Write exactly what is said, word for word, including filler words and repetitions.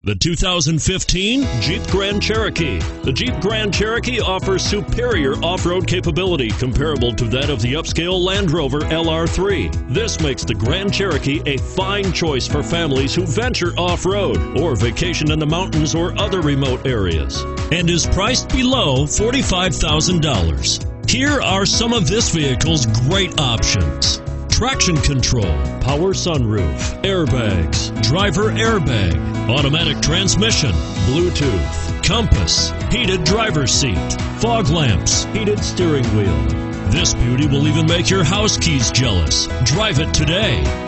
The two thousand fifteen Jeep Grand Cherokee. The Jeep Grand Cherokee offers superior off-road capability comparable to that of the upscale Land Rover L R three. This makes the Grand Cherokee a fine choice for families who venture off-road or vacation in the mountains or other remote areas, and is priced below forty-five thousand dollars. Here are some of this vehicle's great options: traction control, power sunroof, airbags, driver airbag, automatic transmission, Bluetooth, compass, heated driver's seat, fog lamps, heated steering wheel. This beauty will even make your house keys jealous. Drive it today.